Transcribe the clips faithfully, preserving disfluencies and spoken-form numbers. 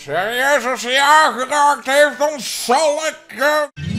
Serieus, als hij aangeraakt heeft, dan zal ik... Uh...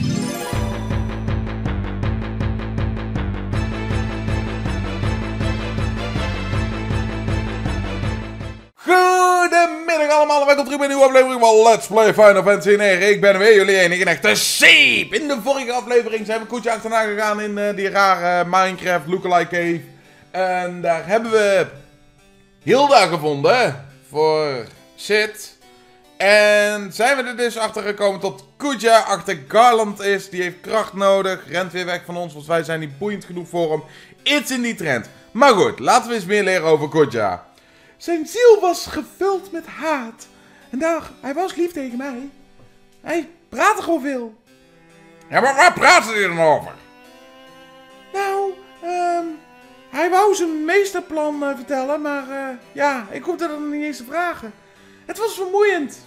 Goedemiddag allemaal en welkom terug bij een nieuwe aflevering van Let's Play Final Fantasy negen. Ik ben er weer, jullie enige echte Seep. In de vorige aflevering zijn we Koetje achterna gegaan in uh, die rare Minecraft lookalike cave. En daar hebben we Hilda gevonden voor Sid. En zijn we er dus achter gekomen tot Kuja achter Garland is. Die heeft kracht nodig, rent weer weg van ons, want wij zijn niet boeiend genoeg voor hem. Iets in die trend. Maar goed, laten we eens meer leren over Kuja. Zijn ziel was gevuld met haat. En daar, hij was lief tegen mij. Hij praatte gewoon veel. Ja, maar waar praatte hij dan over? Nou, ehm... hij wou zijn meesterplan uh, vertellen, maar uh, ja, ik hoefde er niet eens te vragen. Het was vermoeiend.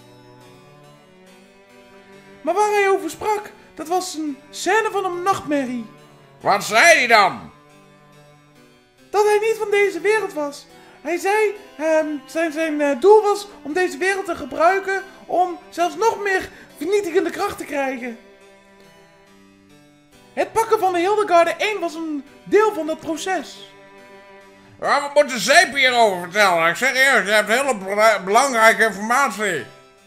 Maar waar hij over sprak, dat was een scène van een nachtmerrie. Wat zei hij dan? Dat hij niet van deze wereld was. Hij zei, um, zijn, zijn uh, doel was om deze wereld te gebruiken om zelfs nog meer vernietigende kracht te krijgen. Het pakken van de Hildegarde één was een deel van dat proces. Ja, we moeten Zeep hierover vertellen. Ik zeg eerst, je hebt hele belangrijke informatie.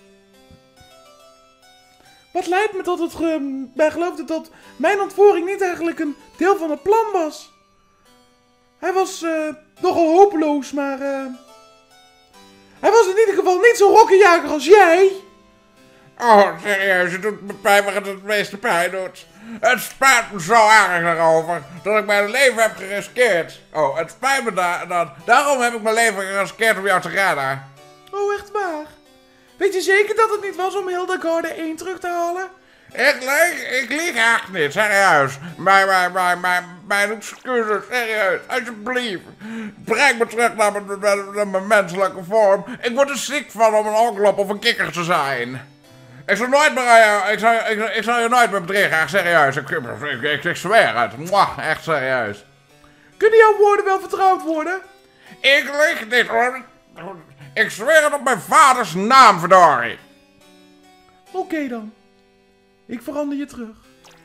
Wat leidt me tot het ge bij geloofde dat mijn ontvoering niet eigenlijk een deel van het plan was. Hij was uh, nogal hopeloos, maar uh, hij was in ieder geval niet zo'n rokkenjager als jij. Oh, serieus, het doet me pijn waar het het meeste pijn doet. Het spijt me zo erg daarover dat ik mijn leven heb geriskeerd. Oh, het spijt me da dat. Daarom heb ik mijn leven geriskeerd om jou te redden. Oh, echt waar? Weet je zeker dat het niet was om Hildegarde één terug te halen? Ik lieg, ik lieg echt niet, serieus. Mijn, mijn, mijn, mijn, mijn excuses, serieus, alsjeblieft. Breng me terug naar mijn, naar mijn menselijke vorm. Ik word er ziek van om een onklop of een kikker te zijn. Ik zal nooit meer aan jou, ik zal, ik, ik zal je nooit meer bedriegen, echt serieus. Ik, ik, ik, ik zweer het, Mwah, echt serieus. Kunnen jouw woorden wel vertrouwd worden? Ik lieg niet hoor. Ik zweer het op mijn vaders naam, verdorie. Oké okay, dan. Ik verander je terug.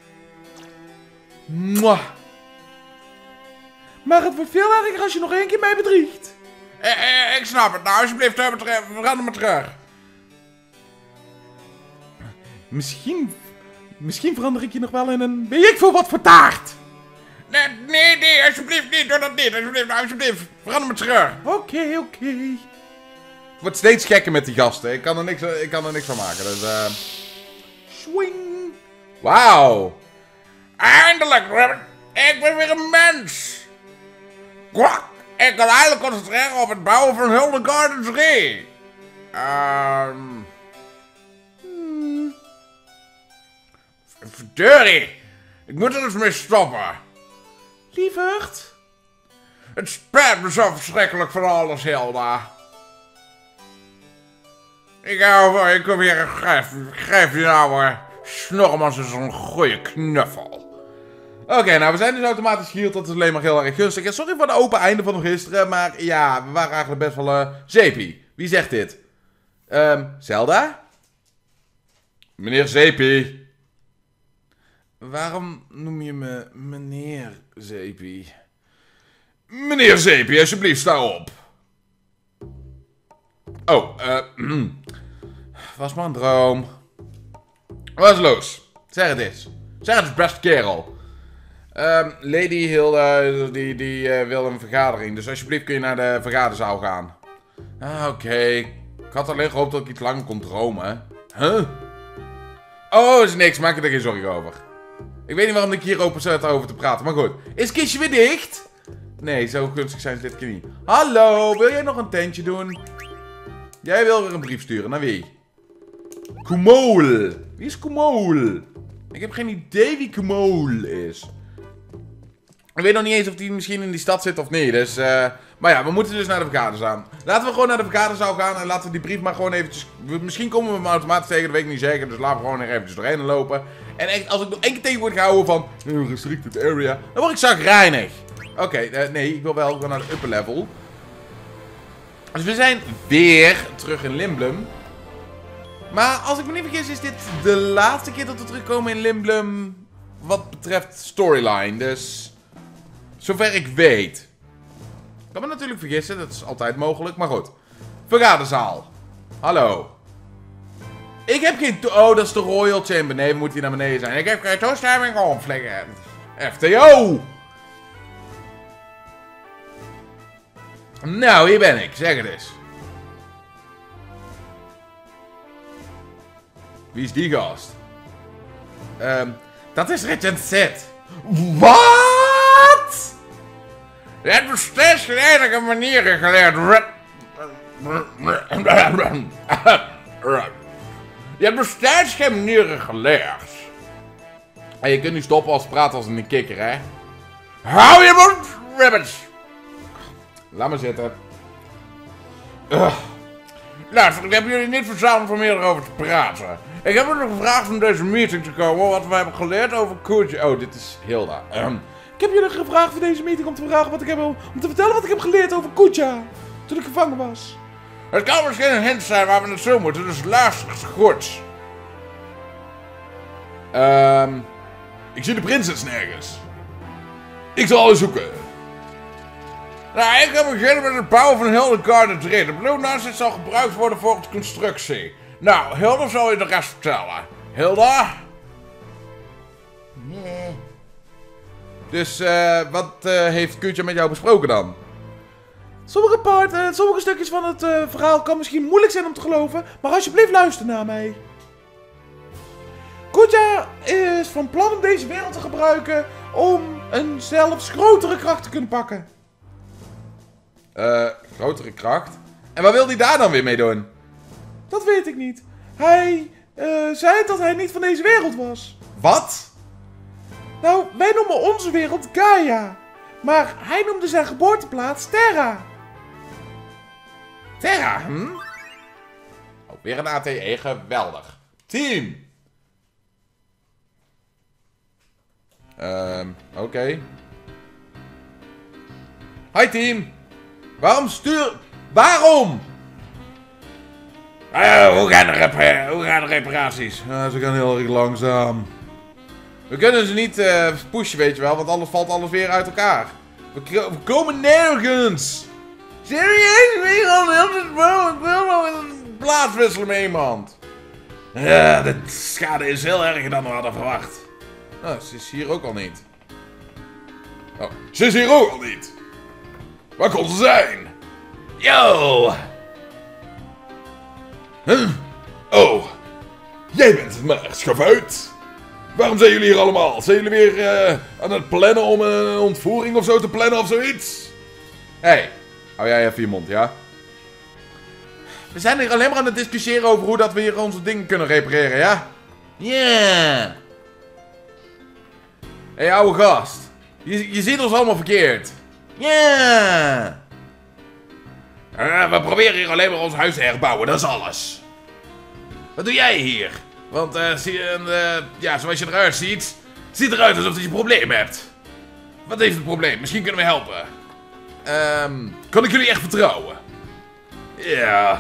Mwah. Maar het wordt veel erger als je nog één keer mij bedriegt. Eh, eh, ik snap het. Nou, alsjeblieft, verander me terug. Misschien... Misschien verander ik je nog wel in een... Weet ik veel wat voor taart. Nee, nee, nee, alsjeblieft niet. Doe dat niet. Alsjeblieft, alsjeblieft. Verander me terug. Oké, okay, oké. Okay. Het wordt steeds gekker met die gasten. Ik kan er niks, ik kan er niks van maken. Dus, eh... Uh... Swing. Wauw. Eindelijk, Rabbit. Ik ben weer een mens. Kwak. Ik kan eindelijk concentreren op het bouwen van Hildegarde drie. Ehm... Um... Hmm. Verdorie. Ik moet er eens mee stoppen. Lieverd. Het spijt me zo verschrikkelijk van alles, Hilda. Ik hou van, ik kom hier en grijp, grijp je nou maar. Snormans is een goede knuffel. Oké, okay, nou we zijn dus automatisch geheeld, dat is alleen maar heel erg gunstig. En sorry voor de open einde van nog gisteren, maar ja, we waren eigenlijk best wel uh, Zeepie. Wie zegt dit? Um, Zelda? Meneer Zeepie. Waarom noem je me meneer Zeepie? Meneer Zeepie, alsjeblieft, sta op. Oh, eh... Uh, was maar een droom. Wat is los? Zeg het eens. Zeg het eens, beste kerel. Um, Lady Hilda, die, die uh, wil een vergadering. Dus alsjeblieft kun je naar de vergaderzaal gaan. Ah, oké. Okay. Ik had alleen gehoopt dat ik iets langer kon dromen. Huh? Oh, is niks. Maak er geen zorgen over. Ik weet niet waarom ik hier open zit over te praten. Maar goed. Is het kistje weer dicht? Nee, zo gunstig zijn ze dit keer niet. Hallo, wil jij nog een tentje doen? Jij wil weer een brief sturen. Naar wie? Kumool. Wie is Kumool? Ik heb geen idee wie Kumool is. Ik weet nog niet eens of die misschien in die stad zit of niet. Dus, uh, maar ja, we moeten dus naar de vergaderzaal. Laten we gewoon naar de vergaderzaal gaan en laten we die brief maar gewoon eventjes... Misschien komen we hem automatisch tegen, dat weet ik niet zeker. Dus laten we gewoon er eventjes doorheen lopen. En echt, als ik nog één keer tegen word gehouden van... Uh, restricted area, dan word ik zagrijnig. Oké, okay, uh, nee, ik wil wel gewoon naar de upper level. Dus we zijn weer terug in Limblum. Maar als ik me niet vergis is dit de laatste keer dat we terugkomen in Lindblum wat betreft storyline. Dus zover ik weet. Ik kan me natuurlijk vergissen, dat is altijd mogelijk, maar goed. Vergaderzaal. Hallo. Ik heb geen... Oh, dat is de Royal Chamber. Nee, we moeten hier naar beneden zijn. Ik heb geen toestemming om, flikker. F T O! Nou, hier ben ik. Zeg het eens. Wie is die gast? Um, dat is Regent Sid. Wat? Je hebt nog steeds geen enige manieren geleerd. Je hebt nog steeds geen manieren geleerd. En je kunt nu stoppen als praten als een kikker, hè? Hou je mond, rabbits! Laat maar zitten. Uh. Luister, ik heb jullie niet verzameld om hier over te praten. Ik heb jullie gevraagd om deze meeting te komen, wat we hebben geleerd over Kuja. Oh, dit is Hilda. Um. Ik heb jullie gevraagd voor deze meeting om te vragen wat ik heb, om te vertellen wat ik heb geleerd over Kuja. Toen ik gevangen was. Het kan misschien een hint zijn waar we naartoe moeten, dus luister eens goed. Um, ik zie de prinses nergens. Ik zal alles zoeken. Nou, ik ga beginnen met het bouwen van Hildegarde drie. De bloednaast zal gebruikt worden voor de constructie. Nou, Hilda zal je de rest vertellen. Hilda? Nee. Dus, uh, wat uh, heeft Kuja met jou besproken dan? Sommige, part, uh, sommige stukjes van het uh, verhaal kan misschien moeilijk zijn om te geloven, maar alsjeblieft luister naar mij. Kuja is van plan om deze wereld te gebruiken om een zelfs grotere kracht te kunnen pakken. Eh, uh, grotere kracht? En wat wil hij daar dan weer mee doen? Dat weet ik niet. Hij uh, zei dat hij niet van deze wereld was. Wat? Nou, wij noemen onze wereld Gaia. Maar hij noemde zijn geboorteplaats Terra. Terra, hm? Oh, weer een A T E, geweldig. Team! Ehm, uh, oké. Okay. Hi team! Waarom stuur... Waarom? Uh, hoe, gaan de repa hoe gaan de reparaties? Uh, ze gaan heel erg langzaam. We kunnen ze niet uh, pushen, weet je wel, want anders valt alles weer uit elkaar. We, we komen nergens! Serieus? Ik wil heel Ik wil nog een plaats wisselen met iemand. Ja, de schade is heel erger dan we hadden verwacht. Oh, ze is hier ook al niet. Oh, ze is hier ook al niet. Waar kon ze zijn? Yo! Huh? Oh, jij bent het maar, schavuit. Waarom zijn jullie hier allemaal? Zijn jullie weer uh, aan het plannen om een ontvoering of zo te plannen of zoiets? Hé, hey, hou jij even je mond, ja? We zijn hier alleen maar aan het discussiëren over hoe dat we hier onze dingen kunnen repareren, ja? Ja. Yeah. Hé, hey, ouwe gast. Je, je ziet ons allemaal verkeerd. Ja. Yeah. Uh, we proberen hier alleen maar ons huis te herbouwen, dat is alles. Wat doe jij hier? Want, uh, zie je, uh, ja, zoals je eruit ziet, ziet eruit alsof je een probleem hebt. Wat heeft het probleem? Misschien kunnen we helpen. Um, kan ik jullie echt vertrouwen? Ja.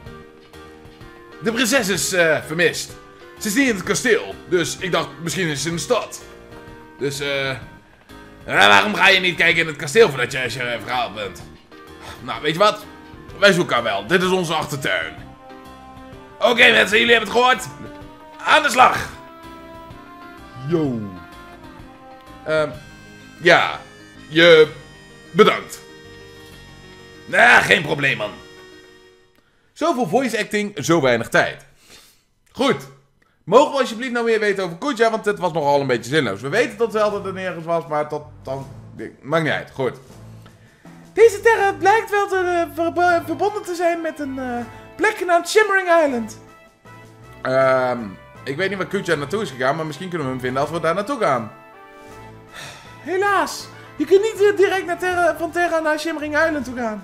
De prinses is uh, vermist. Ze is niet in het kasteel, dus ik dacht, misschien is ze in de stad. Dus, eh, uh, waarom ga je niet kijken in het kasteel voordat je als je verhaal bent? Nou, weet je wat? Wij zoeken haar wel. Dit is onze achtertuin. Oké okay, mensen, jullie hebben het gehoord. Aan de slag! Yo. Um, ja. Je... Bedankt. Nou, geen probleem, man. Zoveel voice acting, zo weinig tijd. Goed. Mogen we alsjeblieft nou meer weten over Kuja, want het was nogal een beetje zinloos. We weten dat Zelda er nergens was, maar dat dan... Maakt niet uit. Goed. Deze terra blijkt wel te, uh, ver verbonden te zijn met een uh, plek genaamd Shimmering Island. Ehm... Um, Ik weet niet waar Kuja naartoe is gegaan, maar misschien kunnen we hem vinden als we daar naartoe gaan. Helaas, je kunt niet uh, direct naar Terra, van Terra naar Shimmering Island toe gaan.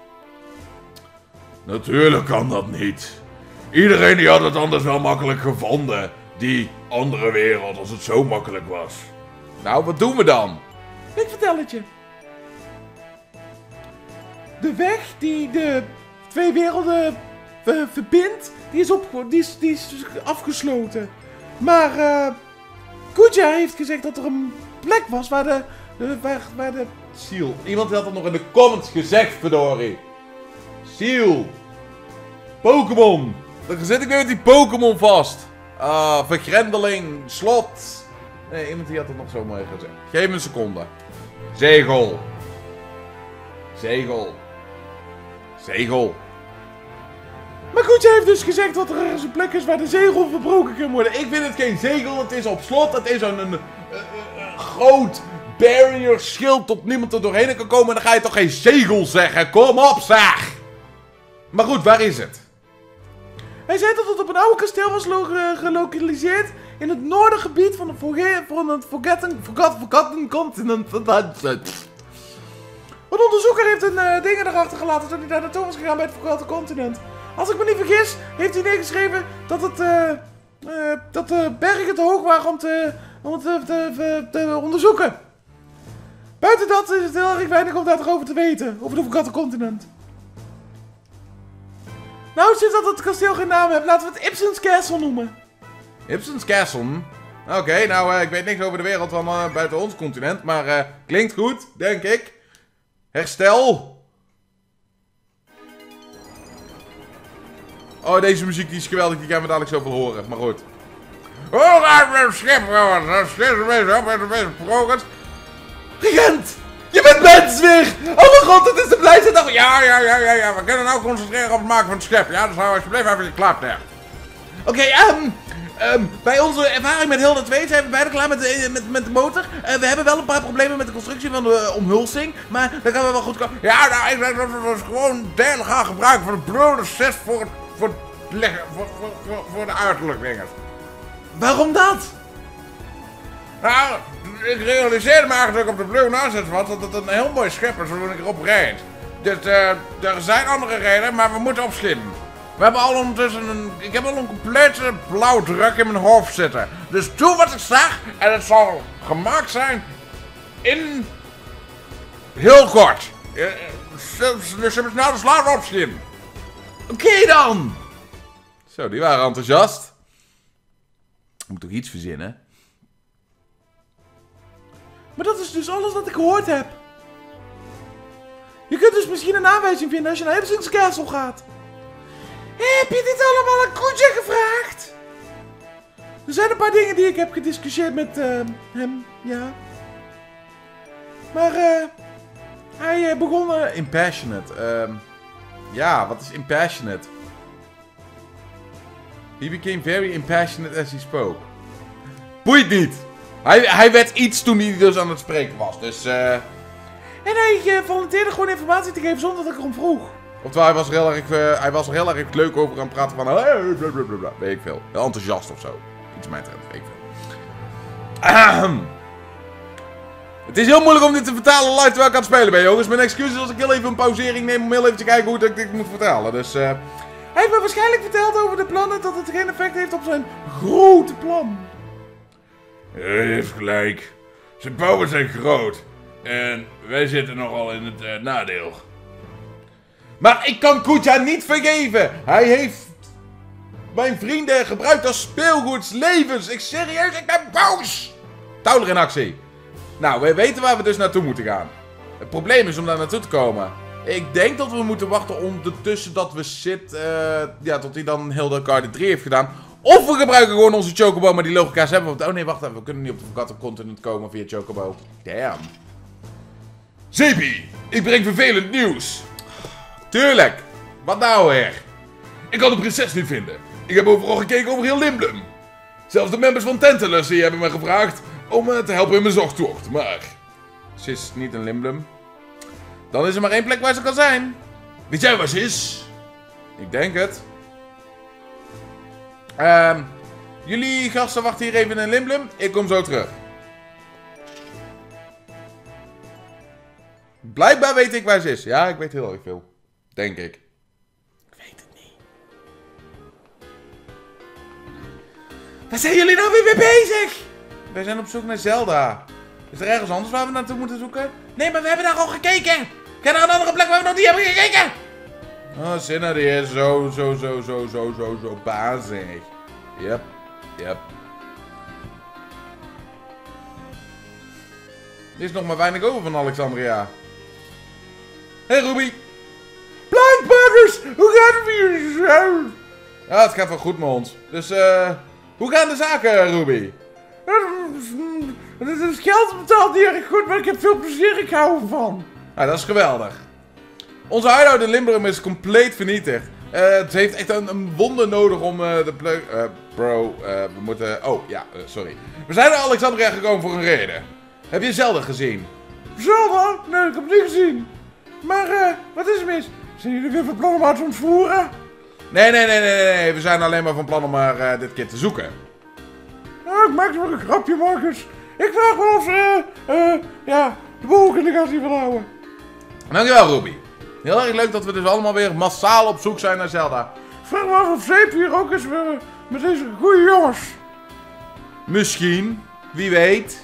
Natuurlijk kan dat niet. Iedereen die had het anders wel makkelijk gevonden. Die andere wereld, als het zo makkelijk was. Nou, wat doen we dan? Ik vertel het je. De weg die de twee werelden ver verbindt, die is, op, die is, die is afgesloten. Maar uh, Kuja heeft gezegd dat er een plek was waar de... de waar, waar de... Seal. Iemand had het nog in de comments gezegd, verdorie. Seal. Pokémon. Dan zit ik weer met die Pokémon vast. Ah, vergrendeling. Slot. Nee, iemand die had het nog zo mooi gezegd. Geef me een seconde. Zegel. Zegel. Zegel. Maar Kuja heeft dus gezegd dat er ergens een plek is waar de zegel verbroken kan worden. Ik vind het geen zegel, het is op slot. Het is een, een, een, een, een groot barrier schild tot niemand er doorheen kan komen. En dan ga je toch geen zegel zeggen. Kom op, zeg! Maar goed, waar is het? Hij zei dat het op een oude kasteel was gelokaliseerd in het noordergebied van, de forge van het Forgotten, Forgotten, Forgotten Continent. Een onderzoeker heeft een uh, ding erachter gelaten toen hij daar naartoe was gegaan bij het Forgotten Continent. Als ik me niet vergis, heeft hij neergeschreven dat, het, uh, uh, dat de bergen te hoog waren om, te, om het te, te, te onderzoeken. Buiten dat is het heel erg weinig om daarover te weten, over de Forgotten Continent. Nou, sinds dat het kasteel geen naam heeft, laten we het Ipsen's Castle noemen. Ipsen's Castle? Oké, okay, nou, uh, ik weet niks over de wereld van uh, buiten ons continent, maar uh, klinkt goed, denk ik. Herstel. Oh, deze muziek die is geweldig, die gaan we dadelijk zoveel horen, maar goed. Oh, daar is een schip, dat is een beetje op en een beetje progress. Regent! Je bent mens weer! Oh mijn god, het is de blijste dag! Ja, ja, ja, ja, ja, we kunnen nou concentreren op het maken van het schip. Ja, dus hou alsjeblieft even je klaar daar. Oké, okay, um, um, bij onze ervaring met Hilda twee zijn we bijna klaar met de, met, met de motor. Uh, we hebben wel een paar problemen met de constructie van de uh, omhulsing, maar dan gaan we wel goed komen. Ja, nou, ik denk dat we dus gewoon delen gaan gebruiken voor de blauwe zes voor, voor, voor, voor, voor, voor de uiterlijk dingen. Waarom dat? Nou, ik realiseerde me eigenlijk op de Blue Nonsense wat dat het een heel mooi schip is toen ik erop reed. Dus uh, er zijn andere redenen, maar we moeten opschieten. We hebben al ondertussen een... Ik heb al een complete blauwdruk in mijn hoofd zitten. Dus doe wat ik zeg en het zal gemaakt zijn in... heel kort. Dus we snel de slaap opschieten. Oké okay, dan! Zo, die waren enthousiast. Ik moet toch iets verzinnen? Maar dat is dus alles wat ik gehoord heb. Je kunt dus misschien een aanwijzing vinden als je naar Ipsen's Castle gaat. Heb je dit allemaal aan Kuja gevraagd? Er zijn een paar dingen die ik heb gediscussieerd met uh, hem, ja. Maar uh, hij uh, begon... Uh, impassionate. Uh, ja, wat is impassionate? He became very impassionate as he spoke. Boeit niet! Hij, hij werd iets toen hij dus aan het spreken was, dus uh... En hij uh, volunteerde gewoon informatie te geven zonder dat ik erom vroeg. Oftewel, hij was er heel erg, uh, hij was er heel erg leuk over aan het praten van... Hey, blablabla, weet ik veel. Heel enthousiast of zo. Iets mij treft, weet ik veel. Ahem. Het is heel moeilijk om dit te vertalen live terwijl ik aan het spelen ben, jongens. Mijn excuses als ik heel even een pauzering neem om heel even te kijken hoe ik dit moet vertalen, dus... Uh... Hij heeft me waarschijnlijk verteld over de plannen dat het geen effect heeft op zijn grote plan. Hij heeft gelijk. Zijn bouwen zijn groot. En wij zitten nogal in het uh, nadeel. Maar ik kan Kuja niet vergeven. Hij heeft mijn vrienden gebruikt als speelgoeds levens. Ik serieus, ik ben boos. Touwler in actie. Nou, we weten waar we dus naartoe moeten gaan. Het probleem is om daar naartoe te komen. Ik denk dat we moeten wachten ondertussen dat we zit, uh, ja, tot hij dan heel de kaart drie heeft gedaan. Of we gebruiken gewoon onze Chocobo, maar die logica's hebben we. Oh nee, wacht even. We kunnen niet op de Forgotten Continent komen via Chocobo. Damn. Zeepie, ik breng vervelend nieuws. Tuurlijk. Wat nou weer? Ik kan de prinses niet vinden. Ik heb overal gekeken over heel Limblum. Zelfs de members van Tantalus die hebben me gevraagd om me te helpen in mijn zoektocht. Maar ze is niet in Limblum. Dan is er maar één plek waar ze kan zijn. Weet jij waar ze is? Ik denk het. Ehm, uh, jullie gasten wachten hier even in Limblum. Ik kom zo terug. Blijkbaar weet ik waar ze is. Ja, ik weet heel erg veel. Denk ik. Ik weet het niet. Waar zijn jullie nou weer mee bezig? Wij zijn op zoek naar Zelda. Is er ergens anders waar we naartoe moeten zoeken? Nee, maar we hebben daar al gekeken. Ga naar een andere plek waar we nog niet hebben gekeken. Oh, Cinna die is zo, zo, zo, zo, zo, zo, zo bazig. Yep, yep. Er is nog maar weinig over van Alexandria. Hey Ruby. Blindbuggers, hoe gaat het met jullie zo? Ja, het gaat wel goed met ons. Dus, eh, hoe gaan de zaken, Ruby? Het geld betaalt niet erg goed, maar ik heb veel plezier, ik hou ervan. Nou, dat is geweldig. Onze huishouden in Limburg is compleet vernietigd. Uh, het heeft echt een, een wonder nodig om uh, de plek... Uh, bro, uh, we moeten... Oh, ja, uh, sorry. We zijn naar Alexandria gekomen voor een reden. Heb je Zelda gezien? Zelda? Nee, ik heb het niet gezien. Maar, eh, uh, wat is er mis? Zijn jullie weer van plan om haar te ontvoeren? Nee, nee, nee, nee, nee. We zijn alleen maar van plan om haar uh, dit keer te zoeken. Ja, ik maak wel een grapje, Marcus. Ik vraag wel of ze, eh, uh, uh, ja, de boel in de gaten wil houden. Dankjewel, Ruby. Heel erg leuk dat we dus allemaal weer massaal op zoek zijn naar Zelda. Vraag me af of Zeep hier ook is uh, met deze goede jongens. Misschien. Wie weet.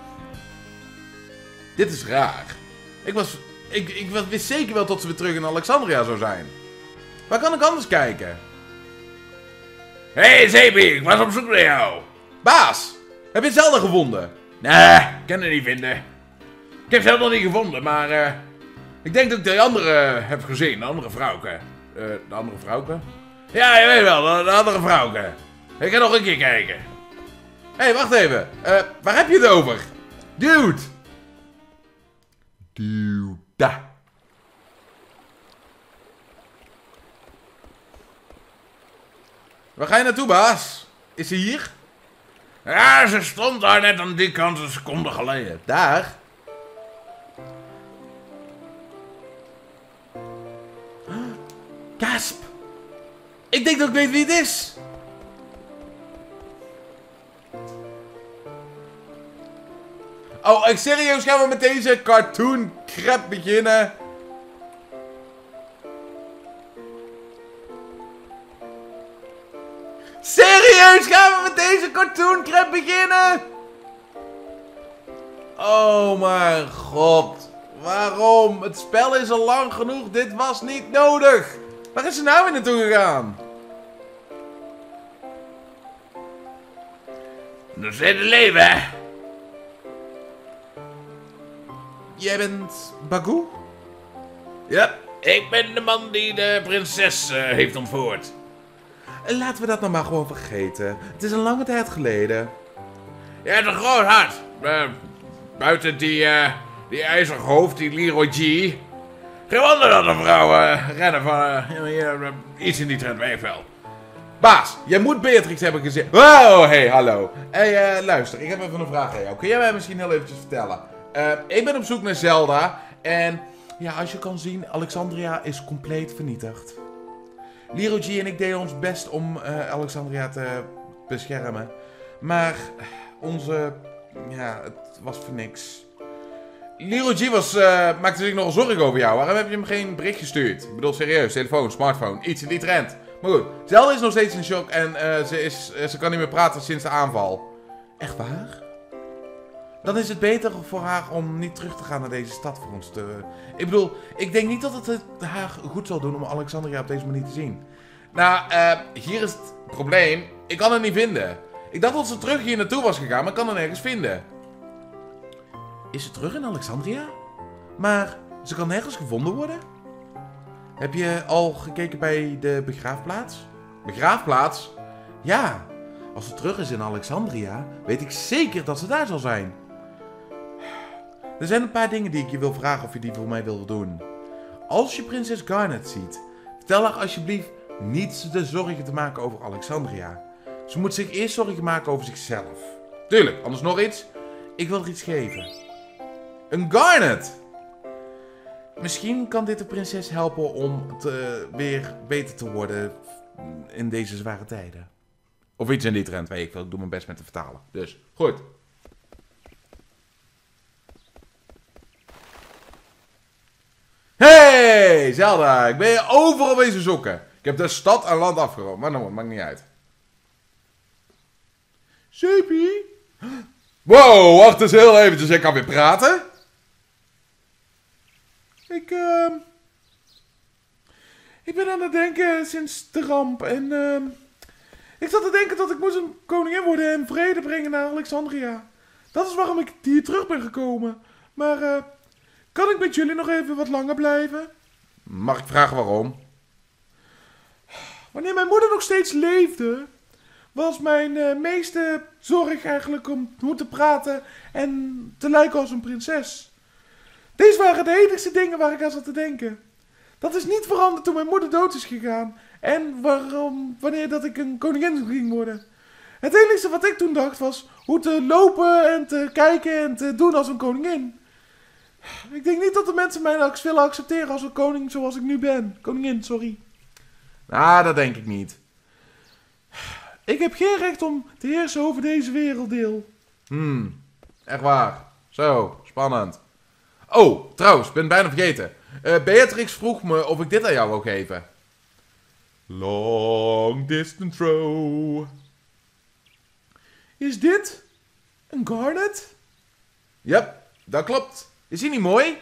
Dit is raar. Ik was... Ik, ik wist zeker wel dat ze weer terug in Alexandria zou zijn. Waar kan ik anders kijken? Hé, hey, Zeepie, ik was op zoek naar jou. Baas, heb je Zelda gevonden? Nee, ik kan het niet vinden. Ik heb Zelda nog niet gevonden, maar... Uh, ik denk dat ik de andere uh, heb gezien, de andere vrouwke. Uh, de andere vrouwke? Ja, je weet wel, de, de andere vrouwke. Ik ga nog een keer kijken. Hé, hey, wacht even. Uh, waar heb je het over? Dude. Dude. Daar. Waar ga je naartoe, baas? Is ze hier? Ja, ze stond daar net aan die kant een seconde geleden. Daar? Gasp! Ik denk dat ik weet wie het is. Oh, ik serieus gaan we met deze cartoon crap beginnen? Serieus gaan we met deze cartoon crap beginnen? Oh mijn god. Waarom? Het spel is al lang genoeg. Dit was niet nodig. Waar is ze nou weer naartoe gegaan? Nog steeds leven. Jij bent Bagu? Ja, ik ben de man die de prinses uh, heeft ontvoerd. Laten we dat nou maar gewoon vergeten. Het is een lange tijd geleden. Ja, het is een groot hart. Uh, buiten die, uh, die ijzeren hoofd, die Leroy G. Geen wonder dat de vrouwen uh, rennen van uh, uh, iets in die trend weefvel. Baas, jij moet Beatrix hebben gezien. Wow, hey, hallo. Hey, uh, luister, ik heb even een vraag aan jou. Kun jij mij misschien heel eventjes vertellen? Uh, ik ben op zoek naar Zelda. En ja, als je kan zien, Alexandria is compleet vernietigd. Leroy G en ik deden ons best om uh, Alexandria te beschermen. Maar onze... Ja, het was voor niks. Leroy G was, uh, maakte zich nogal zorgen over jou. Waarom heb je hem geen bericht gestuurd? Ik bedoel, serieus, telefoon, smartphone, iets in die trend. Maar goed, Zelda is nog steeds in shock en uh, ze, is, uh, ze kan niet meer praten sinds de aanval. Echt waar? Dan is het beter voor haar om niet terug te gaan naar deze stad voor ons te... Ik bedoel, ik denk niet dat het haar goed zal doen om Alexandria op deze manier te zien. Nou, uh, hier is het probleem. Ik kan het niet vinden. Ik dacht dat ze terug hier naartoe was gegaan, maar ik kan het nergens vinden. Is ze terug in Alexandria? Maar ze kan nergens gevonden worden? Heb je al gekeken bij de begraafplaats? Begraafplaats? Ja. Als ze terug is in Alexandria, weet ik zeker dat ze daar zal zijn. Er zijn een paar dingen die ik je wil vragen of je die voor mij wil doen. Als je prinses Garnet ziet, vertel haar alsjeblieft niet de zorgen te maken over Alexandria. Ze moet zich eerst zorgen maken over zichzelf. Tuurlijk, anders nog iets. Ik wil er iets geven. Een Garnet! Misschien kan dit de prinses helpen om te, weer beter te worden in deze zware tijden. Of iets in die trend, weet ik wel. Ik doe mijn best met te vertalen. Dus, goed. Hey, Zelda. Ik ben je overal wezen zoeken. Ik heb de stad en land afgeroomd. Maar nou, maakt niet uit. Zeepie? Wow, wacht eens heel eventjes. Ik kan weer praten. Ik, uh... Ik ben aan het denken sinds de ramp en uh, ik zat te denken dat ik moest een koningin worden en vrede brengen naar Alexandria. Dat is waarom ik hier terug ben gekomen. Maar uh, kan ik met jullie nog even wat langer blijven? Mag ik vragen waarom? Wanneer mijn moeder nog steeds leefde, was mijn uh, meeste zorg eigenlijk om hoe te praten en te lijken als een prinses. Deze waren de enigste dingen waar ik aan zat te denken. Dat is niet veranderd toen mijn moeder dood is gegaan. En waarom, wanneer dat ik een koningin ging worden. Het enige wat ik toen dacht was hoe te lopen en te kijken en te doen als een koningin. Ik denk niet dat de mensen mij willen accepteren als een koning zoals ik nu ben. Koningin, sorry. Nou, dat denk ik niet. Ik heb geen recht om te heersen over deze werelddeel. Hmm, echt waar. Zo, spannend. Oh, trouwens, ik ben bijna vergeten. Uh, Beatrix vroeg me of ik dit aan jou wou geven. Long distance throw. Is dit een garnet? Yep, dat klopt. Is hij niet mooi?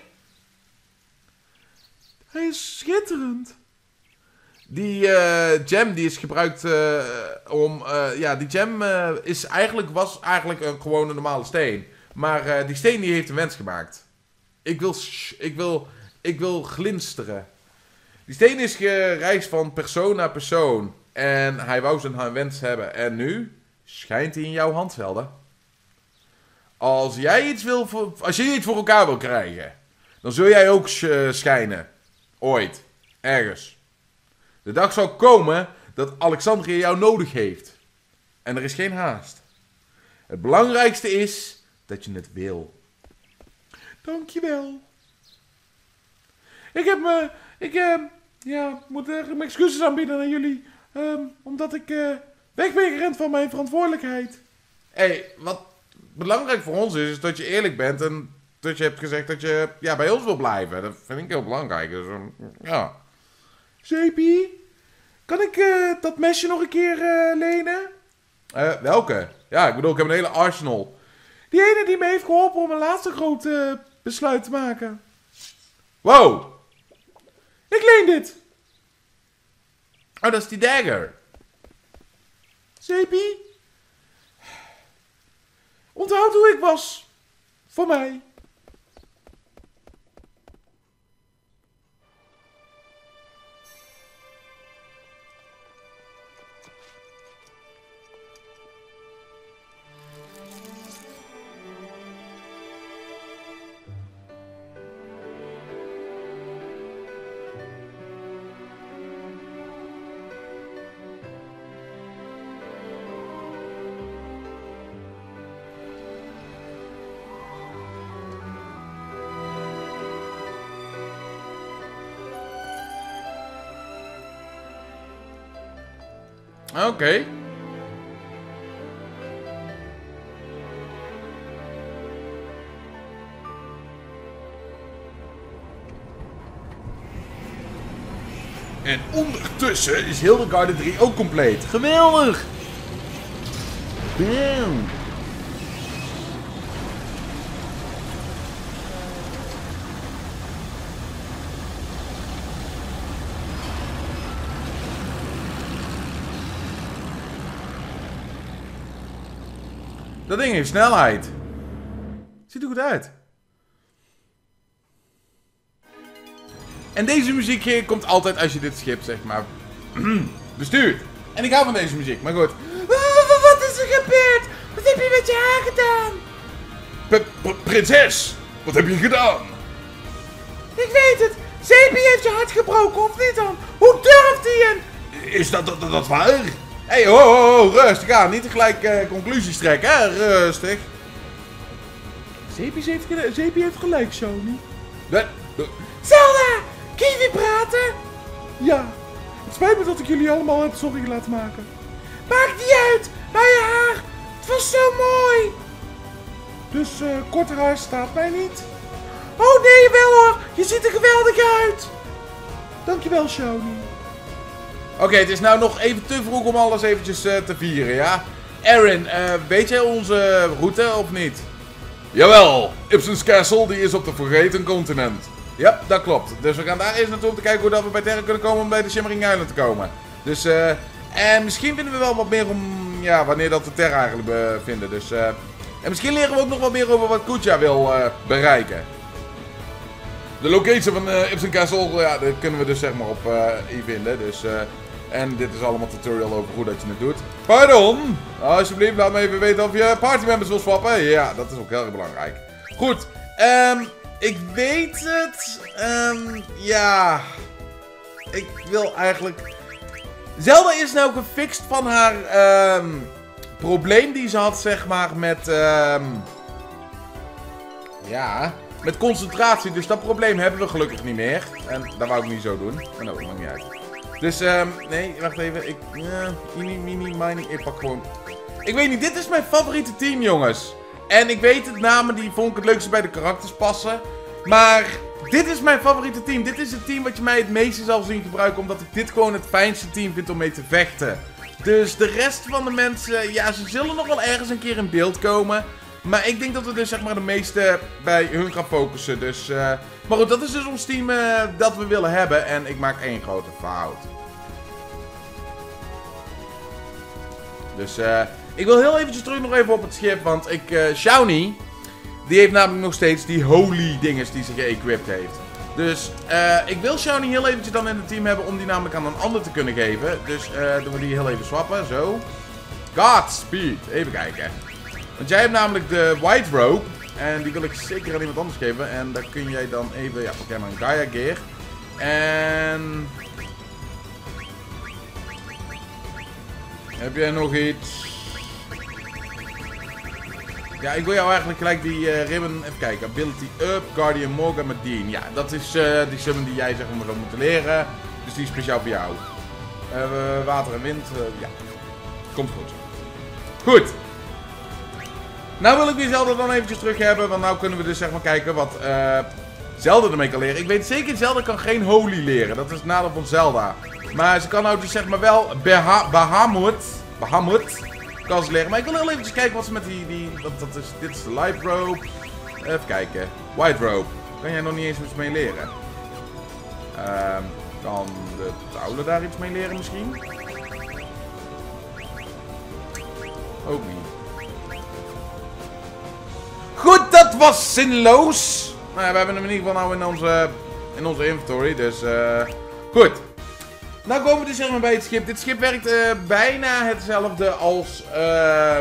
Hij is schitterend. Die uh, gem die is gebruikt uh, om... Uh, ja, die gem uh, is eigenlijk, was eigenlijk een, gewoon een normale steen. Maar uh, die steen die heeft een wens gemaakt. Ik wil, ik wil, ik wil glinsteren. Die steen is gereisd van persoon naar persoon. En hij wou zijn wens hebben. En nu schijnt hij in jouw handvelden. Als jij iets wil voor, als je iets voor elkaar wil krijgen, dan zul jij ook schijnen. Ooit. Ergens. De dag zal komen dat Alexandria jou nodig heeft. En er is geen haast. Het belangrijkste is dat je het wil. Dankjewel. Ik heb me... Ik uh, ja, moet eigenlijk mijn excuses aanbieden aan jullie. Um, omdat ik uh, weg ben gerend van mijn verantwoordelijkheid. Hé, hey, wat belangrijk voor ons is, is dat je eerlijk bent en dat je hebt gezegd dat je ja, bij ons wil blijven. Dat vind ik heel belangrijk. Dus, um, ja. Zeepie, kan ik uh, dat mesje nog een keer uh, lenen? Uh, welke? Ja, ik bedoel, ik heb een hele arsenal. Die ene die me heeft geholpen om een laatste groot uh, besluit te maken. Wow! Ik leen dit. Oh, dat is die dagger. Zeepie, onthoud hoe ik was. Voor mij. Oké. Okay. En ondertussen is Hildegarde drie ook compleet. Geweldig! Bam! Dat ding heeft snelheid. Ziet er goed uit. En deze muziek komt altijd als je dit schip, zeg maar, bestuurt. En ik hou van deze muziek, maar goed. Wat is er gebeurd? Wat heb je met je haar gedaan? P -p Prinses, wat heb je gedaan? Ik weet het. Zeepie heeft je hart gebroken, of niet dan? Hoe durft hij en... Is dat, dat, dat, dat waar? Hé, hey, ho, ho, ho, rustig aan. Niet tegelijk uh, conclusies trekken, hè? Rustig. Zeepie heeft, gelijk, Zeepie heeft gelijk, Shoni. Dat... Zelda! Kiwi praten? Ja. Het spijt me dat ik jullie allemaal heb sorry laten maken. Maakt niet uit! Bij je haar! Het was zo mooi! Dus uh, kort haar staat mij niet. Oh nee, wel hoor! Je ziet er geweldig uit! Dankjewel, Shoni. Oké, okay, het is nou nog even te vroeg om alles eventjes uh, te vieren, ja? Aaron, uh, weet jij onze route of niet? Jawel, Ipsen's Castle die is op de Vergeten Continent. Ja, dat klopt. Dus we gaan daar eerst naartoe om te kijken hoe dat we bij Terra kunnen komen om bij de Shimmering Island te komen. Dus, eh... Uh, en misschien vinden we wel wat meer om... Ja, wanneer dat we Terra eigenlijk bevinden. Dus, eh... Uh, en misschien leren we ook nog wat meer over wat Kucha wil uh, bereiken. De locatie van uh, Ipsen Castle, ja, dat kunnen we dus zeg maar op uh, hier vinden. Dus, uh, en dit is allemaal tutorial over hoe dat je het doet. Pardon! Alsjeblieft, laat me even weten of je partymembers wil swappen. Ja, dat is ook heel erg belangrijk. Goed, um, ik weet het. Um, ja, ik wil eigenlijk... Zelda is nou gefixt van haar um, probleem die ze had, zeg maar, met... Um, ja... Met concentratie, dus dat probleem hebben we gelukkig niet meer. En dat wou ik niet zo doen. Maar nou, dat maakt niet uit. Dus, um, nee, wacht even. Ik, uh, mini, mini, mining, ik pak gewoon... Ik weet niet, dit is mijn favoriete team, jongens. En ik weet het, namen die vond ik het leukste bij de karakters passen. Maar dit is mijn favoriete team. Dit is het team wat je mij het meeste zal zien gebruiken, omdat ik dit gewoon het fijnste team vind om mee te vechten. Dus de rest van de mensen, ja, ze zullen nog wel ergens een keer in beeld komen. Maar ik denk dat we dus zeg maar de meeste bij hun gaan focussen. Dus, uh, maar goed, dat is dus ons team uh, dat we willen hebben. En ik maak één grote fout. Dus uh, ik wil heel eventjes terug nog even op het schip. Want ik, uh, Shawnee, die heeft namelijk nog steeds die holy dinges die ze geëquipt heeft. Dus uh, ik wil Shawnee heel eventjes dan in het team hebben om die namelijk aan een ander te kunnen geven. Dus uh, doen we die heel even swappen, zo. Godspeed, even kijken. Want jij hebt namelijk de White Robe. En die wil ik zeker aan iemand anders geven. En daar kun jij dan even... Ja, pak jij maar een Gaia Gear. En... Heb jij nog iets? Ja, ik wil jou eigenlijk gelijk die uh, ribbon... Even kijken. Ability Up, Guardian Morgan met Dean. Ja, dat is uh, die summon die jij zeg maar zou moeten leren. Dus die is speciaal voor jou. Uh, water en wind. Uh, ja. Komt goed. Goed. Nou wil ik weer Zelda dan eventjes terug hebben, want nou kunnen we dus zeg maar kijken wat uh, Zelda ermee kan leren. Ik weet zeker, Zelda kan geen Holy leren. Dat is het nadeel van Zelda. Maar ze kan nou dus zeg maar wel Beha Bahamut, Bahamut kan ze leren. Maar ik wil heel eventjes kijken wat ze met die, die dat, dat is, dit is de Light Robe. Even kijken. White Robe. Kan jij nog niet eens iets mee leren? Uh, kan de Taule daar iets mee leren misschien? Ook niet. Goed, dat was zinloos. Nou ja, we hebben hem in ieder geval nou in onze, in onze inventory, dus uh, goed. Nou komen we dus zeg maar bij het schip. Dit schip werkt uh, bijna hetzelfde als uh,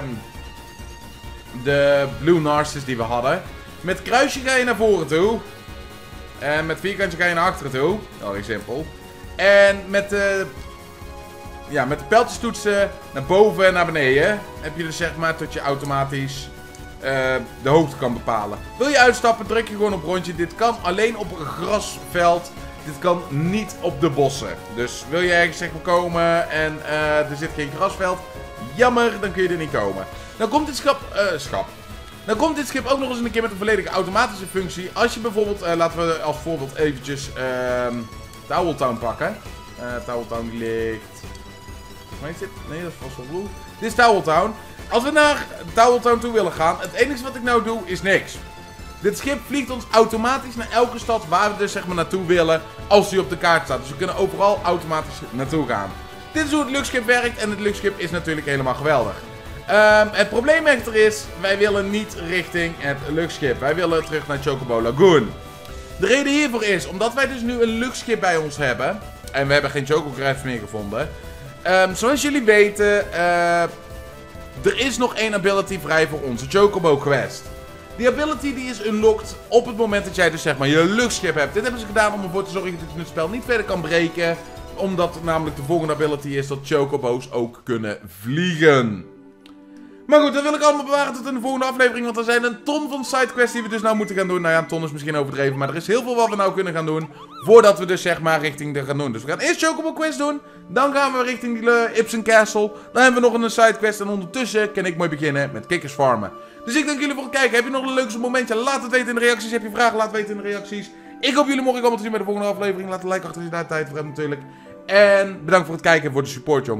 de Blue Narcissus die we hadden. Met kruisje ga je naar voren toe. En met vierkantje ga je naar achteren toe. Heel erg simpel. En met de, ja, met de pijltjestoetsen naar boven en naar beneden heb je dus zeg maar tot je automatisch... Uh, de hoogte kan bepalen. Wil je uitstappen, druk je gewoon op rondje. Dit kan alleen op een grasveld. Dit kan niet op de bossen. Dus wil je ergens zeg maar komen en uh, er zit geen grasveld. Jammer, dan kun je er niet komen. Dan komt dit schap, uh, schap. Dan komt dit schip ook nog eens een keer met een volledige automatische functie. Als je bijvoorbeeld, uh, laten we als voorbeeld eventjes uh, Towel Town pakken. Uh, Towel Town die ligt... Waar is dit? Nee, dat is vast wel Blue. Dit is Towel Town. Als we naar Towel Town toe willen gaan, het enige wat ik nou doe is niks. Dit schip vliegt ons automatisch naar elke stad waar we dus zeg maar naartoe willen als die op de kaart staat. Dus we kunnen overal automatisch naartoe gaan. Dit is hoe het luchtschip werkt en het luchtschip is natuurlijk helemaal geweldig. Um, het probleem echter is, wij willen niet richting het luchtschip. Wij willen terug naar Chocobo Lagoon. De reden hiervoor is, omdat wij dus nu een luchtschip bij ons hebben. En we hebben geen Choco-crabs meer gevonden. Um, zoals jullie weten... Uh, Er is nog één ability vrij voor onze Chocobo Quest. Die ability die is unlocked op het moment dat jij dus zeg maar je luchtschip hebt. Dit hebben ze gedaan om ervoor te zorgen dat je het spel niet verder kan breken. Omdat namelijk de volgende ability is dat Chocobo's ook kunnen vliegen. Maar goed, dat wil ik allemaal bewaren tot in de volgende aflevering. Want er zijn een ton van sidequests die we dus nou moeten gaan doen. Nou ja, een ton is misschien overdreven. Maar er is heel veel wat we nou kunnen gaan doen. Voordat we dus zeg maar richting de gaan doen. Dus we gaan eerst Chocobo Quest doen. Dan gaan we richting die uh, Ipsen Castle. Dan hebben we nog een sidequest. En ondertussen kan ik mooi beginnen met kikkers farmen. Dus ik dank jullie voor het kijken. Heb je nog een leukste momentje? Laat het weten in de reacties. Heb je vragen? Laat het weten in de reacties. Ik hoop jullie morgen allemaal te zien bij de volgende aflevering. Laat een like achter als je daar tijd voor hebt natuurlijk. En bedankt voor het kijken en voor de support jongens.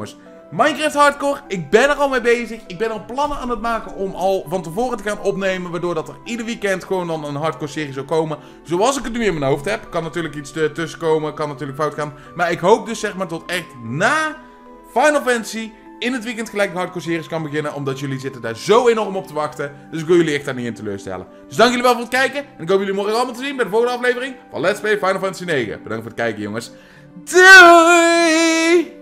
Minecraft Hardcore, ik ben er al mee bezig. Ik ben al plannen aan het maken om al van tevoren te gaan opnemen. Waardoor dat er ieder weekend gewoon dan een hardcore serie zou komen. Zoals ik het nu in mijn hoofd heb. Kan natuurlijk iets tussen komen, kan natuurlijk fout gaan. Maar ik hoop dus zeg maar tot echt na Final Fantasy in het weekend gelijk een hardcore series kan beginnen. Omdat jullie zitten daar zo enorm op te wachten. Dus ik wil jullie echt daar niet in teleurstellen. Dus dank jullie wel voor het kijken. En ik hoop jullie morgen allemaal te zien bij de volgende aflevering van Let's Play Final Fantasy negen. Bedankt voor het kijken jongens. Doei!